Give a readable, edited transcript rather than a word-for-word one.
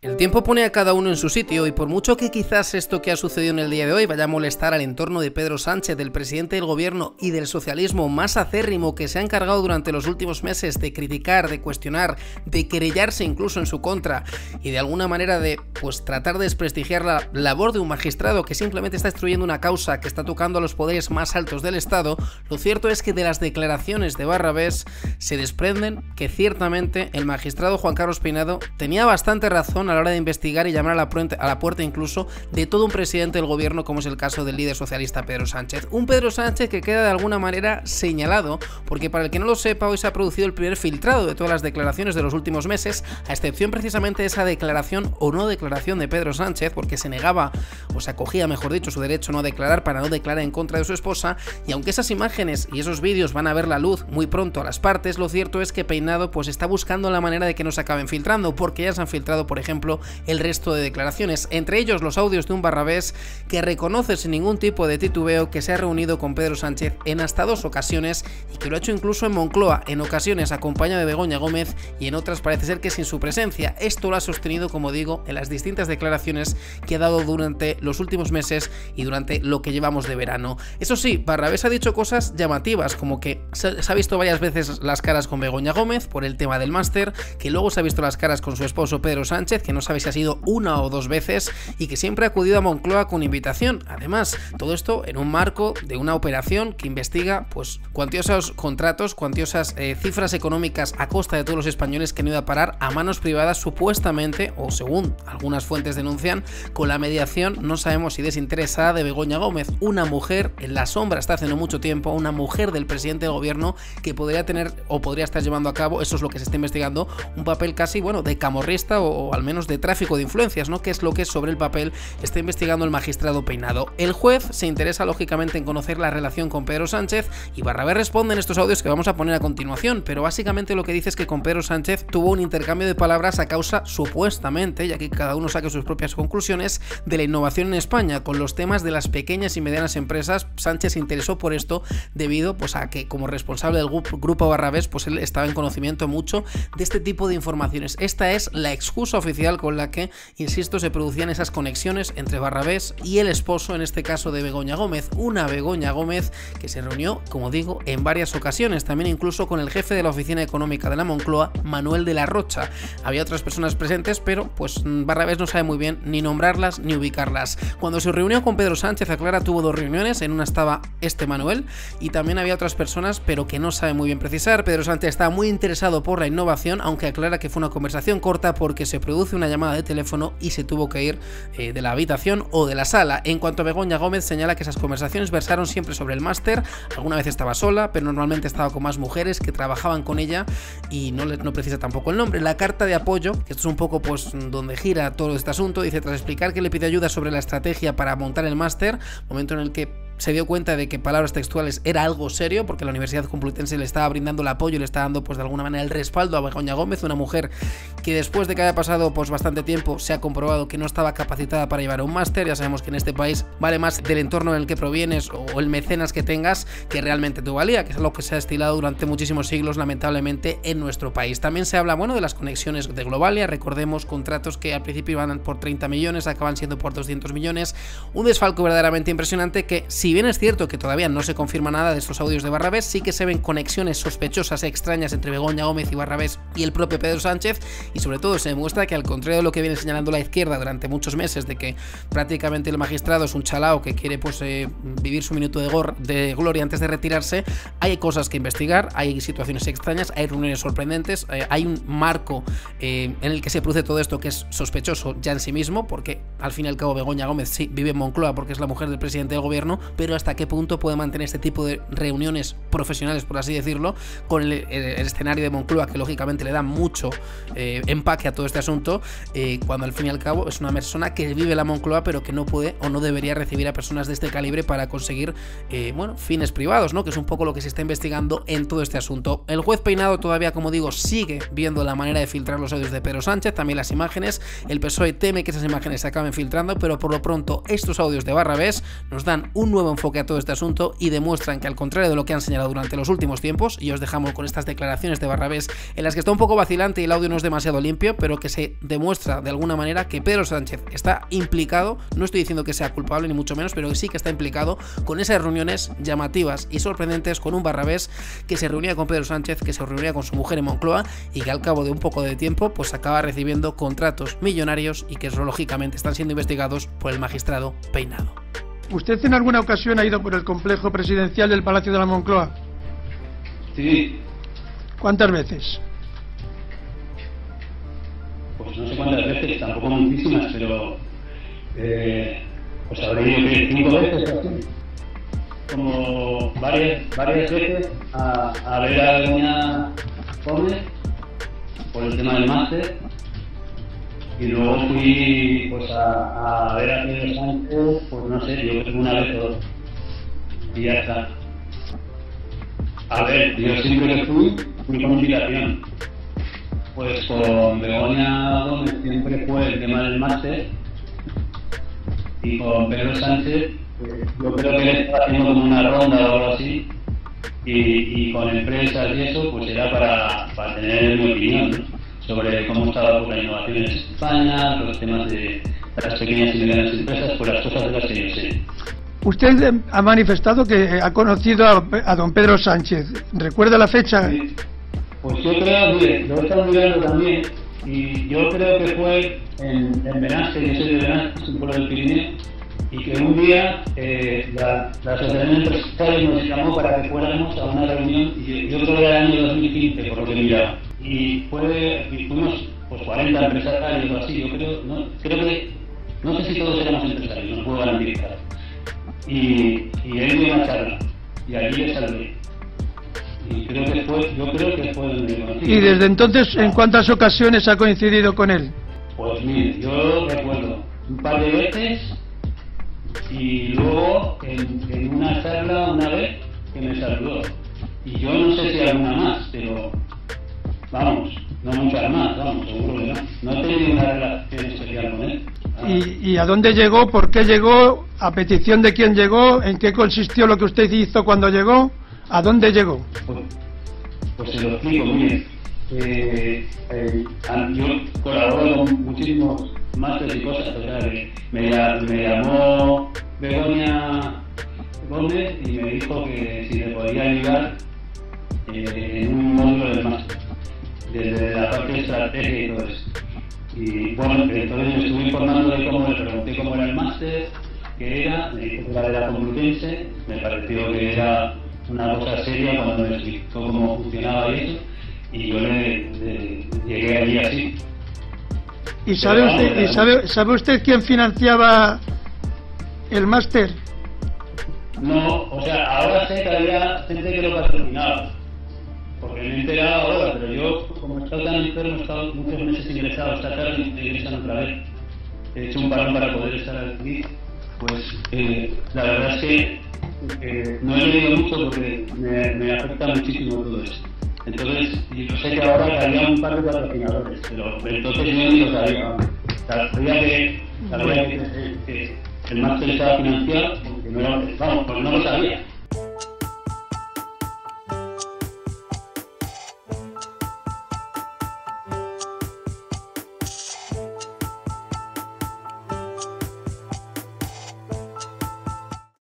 El tiempo pone a cada uno en su sitio y por mucho que quizás esto que ha sucedido en el día de hoy vaya a molestar al entorno de Pedro Sánchez, del presidente del gobierno y del socialismo más acérrimo que se ha encargado durante los últimos meses de criticar, de cuestionar, de querellarse incluso en su contra y de alguna manera de tratar de desprestigiar la labor de un magistrado que simplemente está destruyendo una causa que está tocando a los poderes más altos del Estado, lo cierto es que de las declaraciones de Barrabés se desprenden que ciertamente el magistrado Juan Carlos Peinado tenía bastante razón a la hora de investigar y llamar a la puerta incluso de todo un presidente del gobierno, como es el caso del líder socialista Pedro Sánchez. Un Pedro Sánchez que queda de alguna manera señalado, porque para el que no lo sepa, hoy se ha producido el primer filtrado de todas las declaraciones de los últimos meses, a excepción precisamente de esa declaración o no declaración de Pedro Sánchez, porque se negaba, o se acogía, mejor dicho, su derecho no a declarar para no declarar en contra de su esposa, y aunque esas imágenes y esos vídeos van a ver la luz muy pronto a las partes, lo cierto es que Peinado está buscando la manera de que no se acaben filtrando, porque ya se han filtrado, por ejemplo, el resto de declaraciones, entre ellos los audios de un Barrabés que reconoce sin ningún tipo de titubeo que se ha reunido con Pedro Sánchez en hasta 2 ocasiones y que lo ha hecho incluso en Moncloa, en ocasiones acompañado de Begoña Gómez y en otras parece ser que sin su presencia. Esto lo ha sostenido, como digo, en las distintas declaraciones que ha dado durante los últimos meses y durante lo que llevamos de verano. Eso sí, Barrabés ha dicho cosas llamativas, como que se ha visto varias veces las caras con Begoña Gómez por el tema del máster, que luego se ha visto las caras con su esposo Pedro Sánchez, que no sabe si ha sido 1 o 2 veces, y que siempre ha acudido a Moncloa con invitación. Además, todo esto en un marco de una operación que investiga cuantiosos contratos, cuantiosas cifras económicas a costa de todos los españoles que han ido a parar a manos privadas, supuestamente, o según algunas fuentes denuncian, con la mediación, no sabemos si desinteresada, de Begoña Gómez, una mujer en la sombra hasta hace no mucho tiempo, una mujer del presidente del gobierno que podría tener o podría estar llevando a cabo, eso es lo que se está investigando, un papel casi, de camorrista o al menos de tráfico de influencias, ¿no? Que es lo que sobre el papel está investigando el magistrado Peinado. El juez se interesa lógicamente en conocer la relación con Pedro Sánchez y Barrabés responde en estos audios que vamos a poner a continuación, pero básicamente lo que dice es que con Pedro Sánchez tuvo un intercambio de palabras a causa, supuestamente, ya que cada uno saque sus propias conclusiones, de la innovación en España. Con los temas de las pequeñas y medianas empresas, Sánchez se interesó por esto debido a que como responsable del grupo Barrabés, él estaba en conocimiento mucho de este tipo de informaciones. Esta es la excusa oficial con la que, insisto, se producían esas conexiones entre Barrabés y el esposo, en este caso de Begoña Gómez, una Begoña Gómez que se reunió, como digo, en varias ocasiones, también incluso con el jefe de la oficina económica de la Moncloa, Manuel de la Rocha. Había otras personas presentes, pero Barrabés no sabe muy bien ni nombrarlas ni ubicarlas. Cuando se reunió con Pedro Sánchez, aclara, tuvo 2 reuniones, en una estaba Manuel y también había otras personas, pero que no sabe muy bien precisar. Pedro Sánchez está muy interesado por la innovación, aunque aclara que fue una conversación corta porque se produce una llamada de teléfono y se tuvo que ir de la habitación o de la sala. En cuanto a Begoña Gómez, señala que esas conversaciones versaron siempre sobre el máster, alguna vez estaba sola, pero normalmente estaba con más mujeres que trabajaban con ella y no precisa tampoco el nombre. La carta de apoyo, que esto es un poco donde gira todo este asunto, dice: tras explicar que le pide ayuda sobre la estrategia para montar el máster, momento en el que se dio cuenta de que, palabras textuales, era algo serio, porque la Universidad Complutense le estaba brindando el apoyo y le estaba dando de alguna manera el respaldo a Begoña Gómez, una mujer que después de que haya pasado bastante tiempo se ha comprobado que no estaba capacitada para llevar un máster. Ya sabemos que en este país vale más del entorno en el que provienes o el mecenas que tengas que realmente tu valía, que es algo que se ha estilado durante muchísimos siglos, lamentablemente, en nuestro país. También se habla, de las conexiones de Globalia, recordemos contratos que al principio iban por 30 millones, acaban siendo por 200 millones, un desfalco verdaderamente impresionante que, si bien es cierto que todavía no se confirma nada de estos audios de Barrabés, sí que se ven conexiones sospechosas e extrañas entre Begoña Gómez y Barrabés y el propio Pedro Sánchez, y sobre todo se demuestra que, al contrario de lo que viene señalando la izquierda durante muchos meses, de que prácticamente el magistrado es un chalao que quiere vivir su minuto de gloria antes de retirarse, hay cosas que investigar, hay situaciones extrañas, hay reuniones sorprendentes, hay un marco en el que se produce todo esto que es sospechoso ya en sí mismo, porque al fin y al cabo Begoña Gómez sí vive en Moncloa porque es la mujer del presidente del gobierno, pero hasta qué punto puede mantener este tipo de reuniones profesionales, por así decirlo, con el escenario de Moncloa, que lógicamente le da mucho empaque a todo este asunto, cuando al fin y al cabo es una persona que vive la Moncloa pero que no puede o no debería recibir a personas de este calibre para conseguir fines privados, ¿no? Que es un poco lo que se está investigando en todo este asunto. El juez Peinado todavía, como digo, sigue viendo la manera de filtrar los audios de Pedro Sánchez, también las imágenes. El PSOE teme que esas imágenes se acaben acaben filtrando, pero por lo pronto estos audios de Barrabés nos dan un nuevo enfoque a todo este asunto y demuestran que, al contrario de lo que han señalado durante los últimos tiempos, y os dejamos con estas declaraciones de Barrabés en las que está un poco vacilante y el audio no es demasiado limpio, pero que se demuestra de alguna manera que Pedro Sánchez está implicado, no estoy diciendo que sea culpable ni mucho menos, pero sí que está implicado con esas reuniones llamativas y sorprendentes con un Barrabés que se reunía con Pedro Sánchez, que se reunía con su mujer en Moncloa y que al cabo de un poco de tiempo pues acaba recibiendo contratos millonarios y que lógicamente están siendo investigados por el magistrado Peinado. ¿Usted en alguna ocasión ha ido por el complejo presidencial del Palacio de la Moncloa? Sí. ¿Cuántas veces? Pues no sé cuántas veces, tampoco muchísimas, pero pues habré ido 5 veces así. Como varias veces a ver a Begoña Gómez por el tema del máster, y luego fui pues a ver a Pedro Sánchez, pues no sé, yo creo que una vez o dos, y ya está. A ver, yo siempre que fui con invitación. Pues con Begoña Gómez siempre fue el tema del máster, y con Pedro Sánchez yo creo que él estaba haciendo como una ronda o algo así, y con empresas y eso pues era para tener mi opinión, ¿no?, sobre cómo estaba la innovación en España, los temas de las pequeñas y medianas empresas, pues las cosas de las que yo sé. Usted ha manifestado que ha conocido a don Pedro Sánchez. ¿Recuerda la fecha? Sí. Pues yo creo, mire, lo he estado mirando también, y yo creo que fue en Benasque, yo soy de Benasque, es un pueblo del Pirineo, y que un día la Asociación Empresarial nos llamó para que fuéramos a una reunión, y yo creo que era el año 2015, por lo que miraba, y fuimos pues 40 empresarios o así, yo creo, no sé si todos éramos empresarios, no puedo garantizar, y él dio una charla, y allí le salvé. Y yo creo que fue donde me conocí. ¿Y desde entonces en cuántas ocasiones ha coincidido con él? Pues mire, yo recuerdo un par de veces, y luego en una charla una vez que me saludó. Y yo no sé si alguna más, pero vamos, no muchas más, vamos, seguro que no. No he tenido una relación especial con él. ¿Y a dónde llegó? ¿Por qué llegó? ¿A petición de quién llegó? ¿En qué consistió lo que usted hizo cuando llegó? ¿A dónde llegó? Pues se lo explico, mire. Yo colaboro con muchísimos másteres y cosas, o sea, me llamó Begoña Gómez y me dijo que si le podía ayudar en un módulo del máster, desde la parte de estrategia y todo eso. Y bueno, entonces me estuve informando de cómo, le pregunté cómo era el máster, qué era, me dijo que era de la Complutense, me pareció que era una cosa seria cuando me explicó cómo funcionaba y eso, y yo llegué allí así. ¿Y sabe usted quién financiaba el máster? No, o sea, ahora sé que había gente que lo patrocinaba, porque me he enterado ahora, pero yo, como he estado tan enfermo, he estado muchos meses ingresado, esta tarde y estoy ingresando otra vez. He hecho un parón para poder estar aquí, pues la verdad es que no he leído mucho porque me afecta muchísimo todo esto. Entonces, yo sé que ahora había un par de patrocinadores, pero entonces yo ni lo sabía. Sabía que el máster estaba financiado, porque no lo sabía.